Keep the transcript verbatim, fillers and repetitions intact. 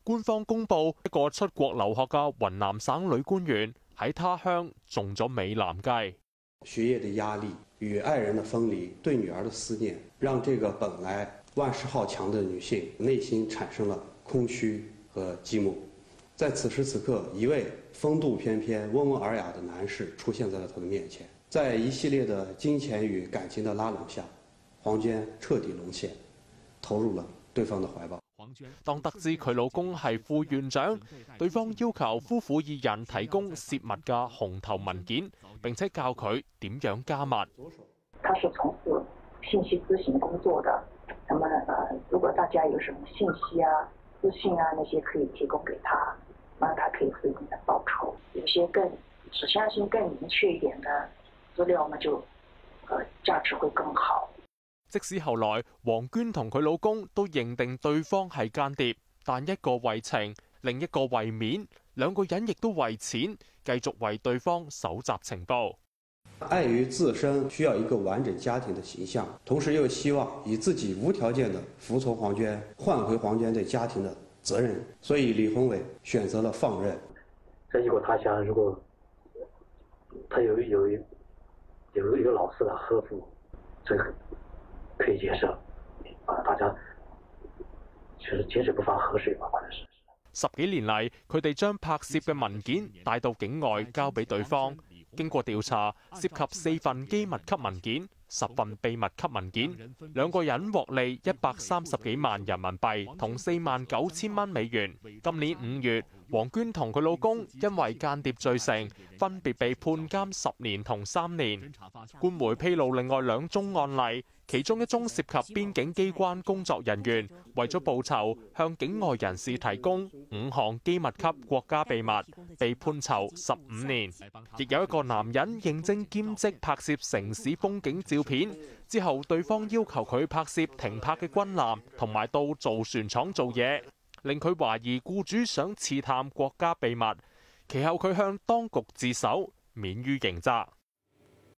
官方公布一個出國留學嘅雲南省女官員喺他鄉中咗美男計。 學業的壓力與愛人的分離，對女兒的思念，讓這個本來萬事好強的女性內心產生了空虛和寂寞。在此時此刻，一位風度翩翩、溫文爾雅的男士出現在了她的面前，在一系列的金錢與感情的拉攏下，黃娟徹底淪陷，投入了對方的懷抱。 當得知佢老公係副院長，對方要求夫婦二人提供泄密嘅紅頭文件，並且教佢點樣加密。 他是從事信息諮詢工作的，那麼呃，如果大家有什麼信息啊、資訊啊那些可以提供給他，那他可以為你的報酬。有些更指向性更明確一點的資料嘛，就呃價值會更好。 即使後來黃娟同佢老公都認定對方係間諜，但一個為情，另一個為面，兩個人亦都為錢，繼續為對方搜集情報。 礙於自身需要一個完整家庭的形象，同時又希望以自己無條件的服從黃娟，換回黃娟對家庭的責任，所以李宏偉選擇了放任。 在異國他鄉，如果他有有一有一個老師的呵護，這個可以接受，啊，大家其實井水不犯河水嘛，可能是。 十幾年嚟，佢哋將拍攝嘅文件帶到境外交俾對方。經過調查，涉及四份機密級文件、十份秘密級文件，兩個人獲利一百三十幾萬人民幣，同四萬九千蚊美元。今年五月，黃娟同佢老公因為間諜罪成，分別被判監十年同三年。官媒披露另外兩宗案例，其中一宗涉及邊境機關工作人員為咗報酬向境外人士提供五項機密級國家秘密，被判囚十五年。亦有一個男人認證兼職拍攝城市風景照片，之後對方要求佢拍攝停泊嘅軍艦，同埋到造船廠做嘢，令佢懷疑僱主想刺探國家秘密。其後佢向當局自首，免於刑責。